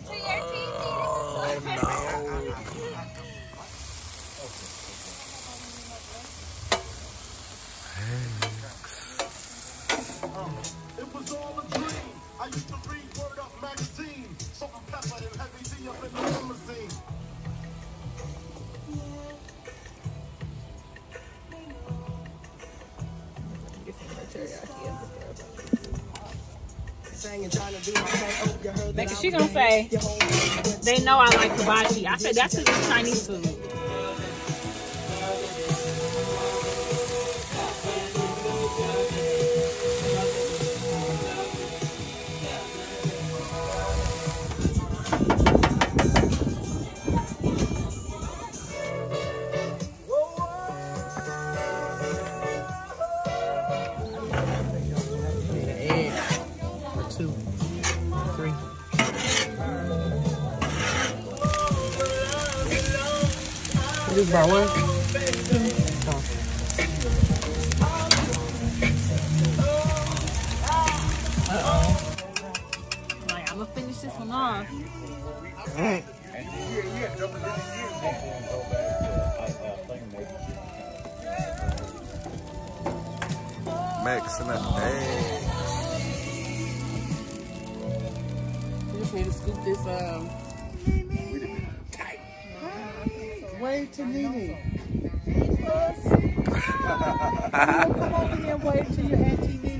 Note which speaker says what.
Speaker 1: Oh, no.
Speaker 2: It was all a dream. I used to read Word Up magazine. Salt and pepper and heavy tea up in the limousine.
Speaker 3: Like she gonna say, they know I like hibachi. I said that's because it's Chinese food.
Speaker 1: Just by one?
Speaker 3: Like, I'm gonna finish this one off.
Speaker 1: Mixing that egg.
Speaker 4: You just need to scoop this wave to Nene. Come over here and wave to your Auntie Nene.